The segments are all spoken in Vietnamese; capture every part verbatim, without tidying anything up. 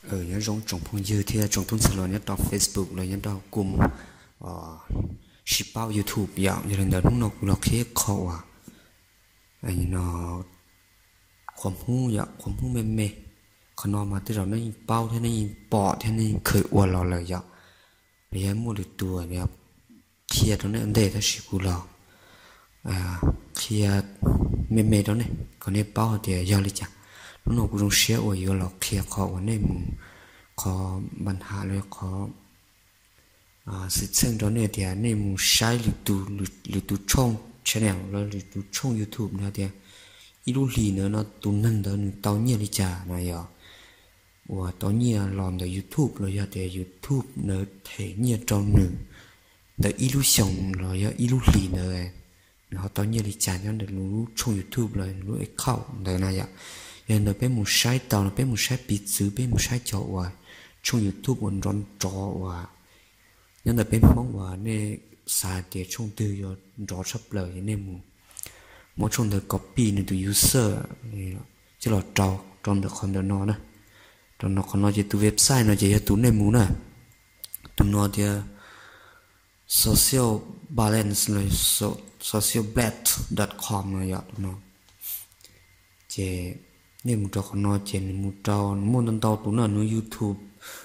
ở nhớ trong trong phong dư thì trong tuần sau nhớ đọc Facebook rồi nhớ đọc cùng ờ ship bao YouTube dạng như là lúc nào cũng là khi khâu à anh nóความหูอยากความหูเมเมขนมมาที่เราได้เป้าที่นี่ปอที่นี่เคยอวดเราเลยอยากเลี้ยงมูดตัวเนี่ยเคลียร์ตรงนี้อันเดียถ้าชิบุเราอ่าเคลียร์เมเมตรงนี้คนนี้เป้าเดียวยาวเลยจ้ะlúc nào cũngต้องเชื่อว่าอยู่เราเคลียร์ขอวันนี้มึงขอปัญหาเลยขออ่าสิ่งซึ่งตรงนี้เดียนี่มึงใช้หรือดูหรือหรือดูช่องchannel rồiหรือดูช่อง YouTube นะเดียอีลูลีเนอะเนาะตุนนั่นเดินตอนเนี้ยลิจ่านะยอว่าตอนเนี้ยลองเด YouTube เลยยอแต่ YouTube เนอะเทเนี้ยจอหนึ่งเดอีลูส่งเลยยออีลูลีเนอะแล้วตอนเนี้ยลิจ่าเนี่ยเดรู้ช่อง YouTube เลยรู้ไอ้เข้าเดนะยอยังเดเป็นมุใช้ตอนเป็นมุใช้ปิดซื้อเป็นมุใช้จอว่าช่อง YouTube บนร้อนจอว่ายังเดเป็นมองว่าเนี่ยสายเดียช่องตื่นยอจอชับเลยเนี่ยมุmỗi trong được copy này từ user chứ là trâu trong được con nó nè trong nó còn nói về từ website nó chỉ từ này muốn nè từ nó thì social balance rồi social bet dot com này vậy nó chỉ nên một trâu còn nói chỉ một trâu muốn tận tàu từ nó nó YouTube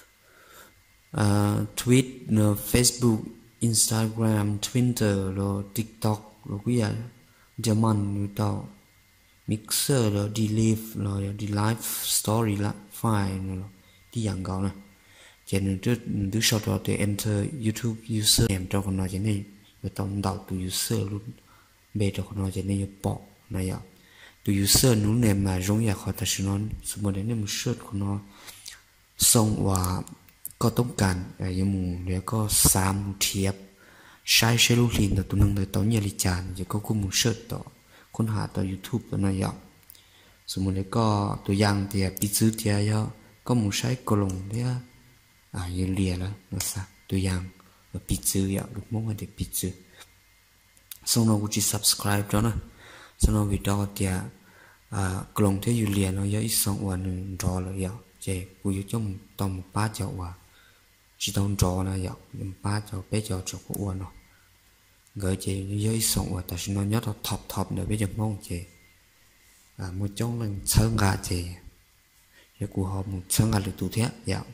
tweet Facebook Instagram Twitter rồi TikTok rồi cái gìจะมันอยู่ต่อ mixer แล้ว delete แล้ว delete story ละไฟล์แล้วที่อย่างเก่านะเช่นจุดดูช็อตเราจะ enter YouTube user name เราคนเราจะนี่อยู่ต้องดาวตัว user รุ่นเบสเราคนเราจะนี่อยู่ปอกนะยะตัว user นู้นเนี่ยมารงอยากขอแต่ฉันนั้นสมมติเนี่ยมันเชิดคนเราส่งว่าก็ต้องการอะไรอย่างมูแล้วก็สามเทียบใช้ใช้ลูกลินตัวนึงเลยตอนเยลิจานจะก็คุ้มเชิดต่อค้นหาต่อ YouTube ตัวนายกสมมติแล้วก็ตัวอย่างเดียปิซื้อเดียยก็มุใช้กลงเดียอ่าเยเลียแล้วนะสักตัวอย่างปิซื้อยลูกมองว่าเด็กปิซื้อส่งเรากูจะ subscribe แล้วนะส่งเราวิดีโอเดียอ่ากลงที่อยู่เลียเราเยอะอีกสองวันหนึ่งรอเลยยะเจ้กูอยู่จมต้องป้าเจ้าว่าchỉ tông trò là dọc ba cho bé cho cho của uốn nó gửi chị dưới sòng và tại sao nó nhớ là thọp thọp để bây giờ mong chị à một trong lần sơn gà chị giờ của họ một sơn gà được tụ thế dạo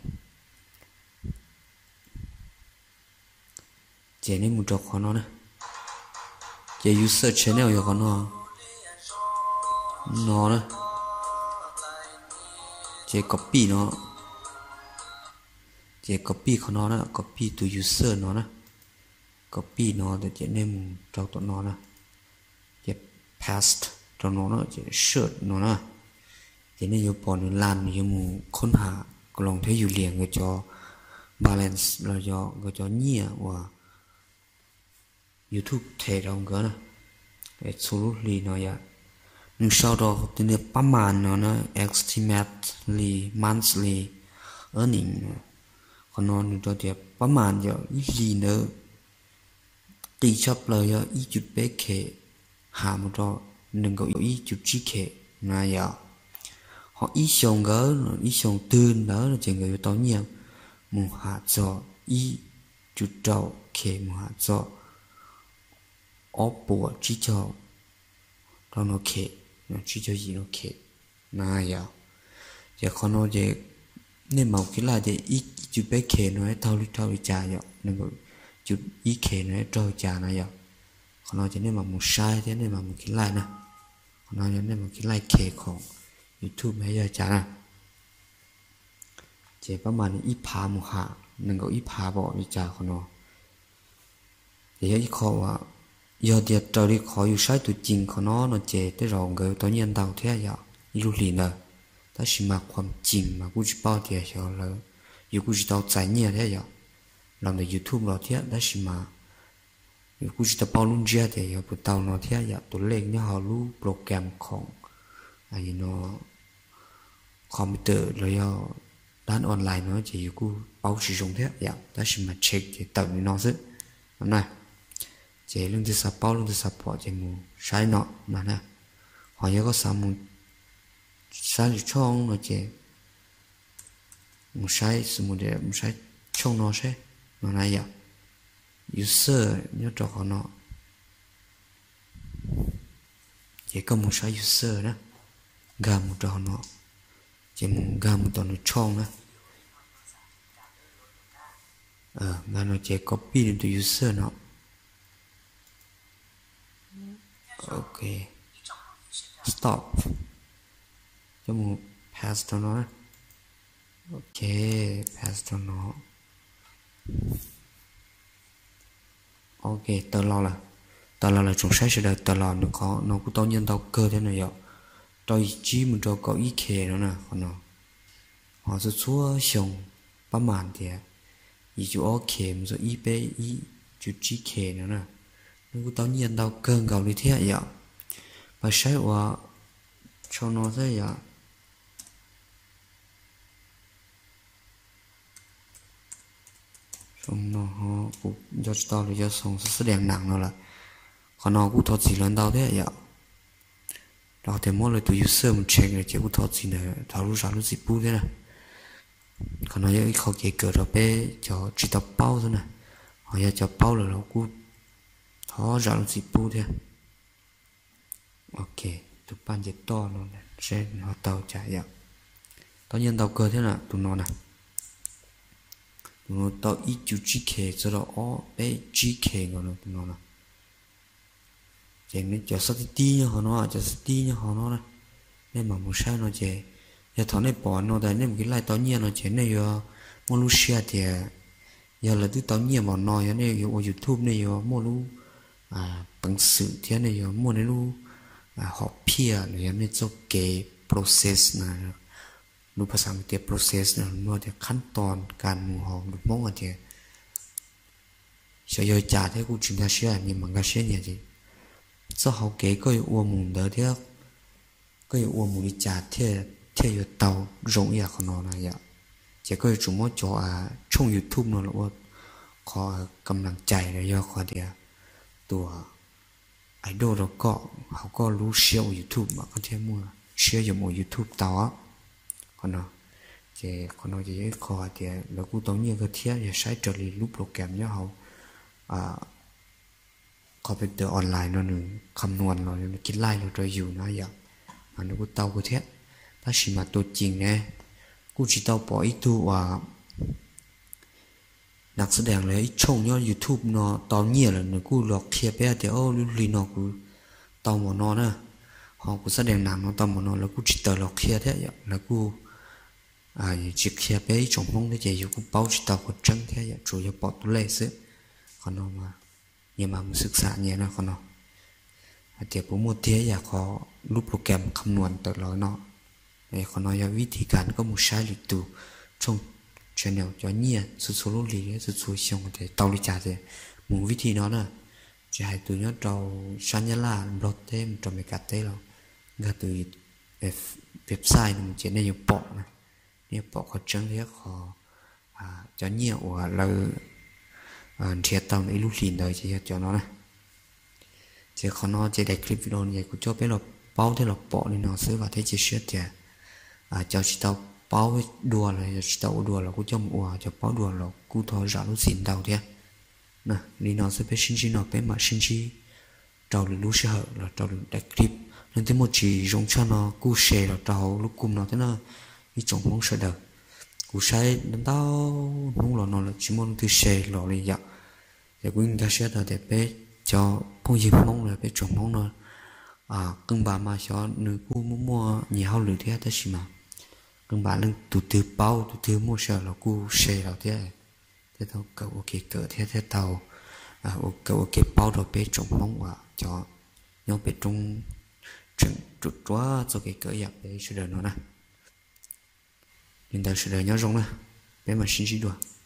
chị nên một trò khó nó nè chị user channel giờ có nó nó nè chị copy nó chị copy của nó đó copy từ user nó đó copy nó để chị nên trong tụi nó đó chị paste trong nó đó chị search nó đó chị nên yêu bỏ nó làm như một khôn hạ có lòng thấy yêu liền người cho balance rồi cho người cho nhia và YouTube thể trong cái này để số lì nó vậy nhưng sau đó thì nó bấm màn nó nó estimately monthly earning còn nó cho thìประมาณจะอีลีเนอร์ตีชอบเลยอ่ะอีจุดเป๊ะเขหามันก็หนึ่งก็อีจุดจีเขนะอย่าhọ ý xong gỡ ý xongตื่นđó là chỉ người tao nhiều một hạt gió ý chút trâu khề một hạt gió ốp bùa chỉ cho đó nó khề nó chỉ cho gì nó khề na ya giờ con nó về nên màu cái là để ý chút bé khề nó thao đi thao đi trà vậy nên chút ý khề nó trôi trà này vậy con nó chỉ nên mà một sai thế nên mà một cái like nè con nó nên một cái like khềของYouTube ให้ยาจานะเจ็บประมาณอีพามุหะหนึ่งก็อีพาบอกวิจาคนนเดี๋ยวอีขอว่ายอดเดียดเราได้ขออยู่ใช้ตัวจริงคนนอเจ็บได้รองเกอตอนยันดาวเทียยาอีลูลีเนอถ้าชิมาความจริงมากูจะเป้าเดียเชียวเลยอยู่กูจะเอาใจเนี่ยเทียยาเราใน YouTube เราเทียได้ชิมาอยู่กูจะเป้าลุ่นเจียเดียอยู่ตัวเตาเนาเทียยาตัวเลขเนี่ยเขารู้โปรแกรมของไอ้เนาะคอมพิวเตอร์เลยอ่ะด้านออนไลน์เนาะจะอยู่กูเป้าsử dụng thế vậy ta chỉ mà check thì tự nó rất này chỉ lương từ sắp bao lương từ sắp bỏ chỉ muốn sai nọ mà nè họ nhớ có sao muốn sai được trong rồi chỉ một sai sự một để một sai trong nó sẽ nó này vậy user nhớ cho họ nó chỉ có một sai user đó gà một trò nó chỉ một gà một trò nó trong đó ờ gà nó chỉ copy đến từ user nó ok stop cho một pass cho nó ok pass cho nó ok tờ lo là tờ lo là chúng sẽ sẽ đợi tờ lo nó có nó cũng to nhân tao cơ thế này vậy tôi chỉ muốn cho có ý kề nữa nè còn nó họ sẽ chúa xong ba màn thì ý chú ok rồi ý bé ý chú chỉ kề nữa nè nó cũng to nhân tao cơ gạo đi thế vậy và sai quá cho nó thế vậy xong nó họ cũng cho tao là cho xong sẽ đèn nặng rồi là còn nó cũng thoát gì lần đầu thế vậy đó thì mỗi lần tụi user mình check rồi chỉ cũng thoát gì nữa tháo lúc sao lúc gì bút thế này còn nó những khó kể cỡ đó bé cho chỉ tập bao thôi nè họ giờ cho bao là nó cũng tháo ra lúc gì bút thế ok tụi ban dịch to luôn nè sẽ nó tàu chạy vậy tất nhiên tàu cơ thế nào tụi nó nè tụi nó tàu ít chú chi kề cho đó ó bé chi kề của nó tụi nó nè chỉ nên cho sát tí như họ nó cho sát tí như họ nó nè nên mà một sai nó chỉ giờ thằng này bỏ nó tại nên cái lại tao nhiên nó chỉ này giờ mua lu share thì giờ là thứ tao nhiên bỏ nó giờ này giờ YouTube này giờ mua lu à bằng sự thế này giờ mua này lu à họ pia rồi này cho cái process này lu ภาษาอังกฤษ process นะมันว่าขั้นตอนการหมู่ของลูกมองอะไร所以假的我今天写你们个写年纪这好给个我们的的个我们的假贴贴有刀容易可能那样这个主么叫啊冲 YouTube เนาะแล้วว่าขอกำลังใจเลยย่อขอเดียวตัวไอดอลแล้วก็เขาก็รู้เชี่ยว YouTube มาก็เทียมมัวเชี่ยวอยู่หมู่ YouTube ต่อคนเนาะเจ้คนเนาะจะขอเดียวแล้วกูต้องเนี่ยก็เทียจะใช้จดรูปโปรแกรมเนี่ยเขาอ่าคอมพิวเตอร์ออนไลน์เนาะหนึ่งคำนวณเราเนี่ยคิดไล่เราจะอยู่นะอย่างอันนี้กูเตากูเทียถ้าชิมาตัวจริงเนี่ยกูchỉเตาปล่อยตัวว่านักแสดงเลยช่องยอด YouTube เนาะตอนเงี้ยเลยเนี่ยกูหลอกเคลียร์ไปแต่โอ้ลุลีเนาะกูเตาหมอนอนะหอกูแสดงหนังเนาะเตาหมอนอแล้วกูจิตเตอร์หลอกเคลียร์แท้อย่างแล้วกูอ่าจิเคลียร์ไปช่องมองได้ใจอยู่กูเป้าจิตเตากูจังแท้อย่างจู่จะปอดตัวเล็กซึขอนอมาเนี่ยมาศึกษาเนี่ยนะขอนอเดี๋ยวผมมัวเทียอยากขอรูปโปรแกรมคำนวณตัวเราเนาะไอ้ขอนอยวิธีการก็มุใช้หรือตัวช่องchannel cho nhia sự số lô lì sự số xong thì tàu đi trả thì muốn viết thì nó nè chỉ hai tụi nó trâu sáng nhá là blog thêm trâu mấy cái tê rồi gà từ website mình chỉ nên dùng bọ này nên bọ có chân thế khó à cho nhiều hoặc là thiệt tàu này lúc lìn đời chỉ cho nó này chỉ khó nó chỉ để clip video này cũng cho biết là bao thế là bọ nên nó sẽ vào thế chỉ sửa thì à cho chỉ tàu bao đùa là tàu đùa là cũng trong ủa cho bao đùa là cũng thôi rõ lúc xin tàu thế nè đi nó sẽ phải xin xin nó phải mà xin chi tàu được lúc sẽ hở là tàu được đặt clip nên thế một chỉ dùng cho nó cú share là tàu lúc cùng nó thế nào đi trồng mong sợ đời cú share đến tao không là nó là chỉ muốn từ share lọ đi dạo để cũng ta share là để bé cho phong dịp mong là bé trồng mong nó à cưng bà mà cho nữ cú muốn mua nhiều hơn lửa thế thế gì mà các bạn đang tụt từ bao tụt từ mua sợ là cu xe là thế thế tao cậu ok cỡ thế thế tao à cậu ok bao rồi bé trồng mong quả cho nhau bé trồng trồng trụt quá cho cái cỡ dập bé sẽ đời nó nè nên tao sẽ đời nhau rong nè bé mà xin xin đùa